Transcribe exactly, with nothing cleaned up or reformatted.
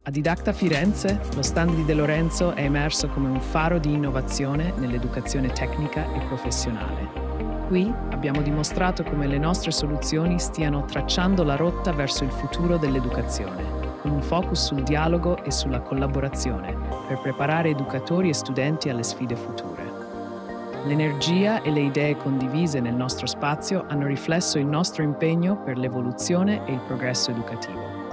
A Didacta Firenze, lo stand di De Lorenzo è emerso come un faro di innovazione nell'educazione tecnica e professionale. Qui abbiamo dimostrato come le nostre soluzioni stiano tracciando la rotta verso il futuro dell'educazione, con un focus sul dialogo e sulla collaborazione, per preparare educatori e studenti alle sfide future. L'energia e le idee condivise nel nostro spazio hanno riflesso il nostro impegno per l'evoluzione e il progresso educativo.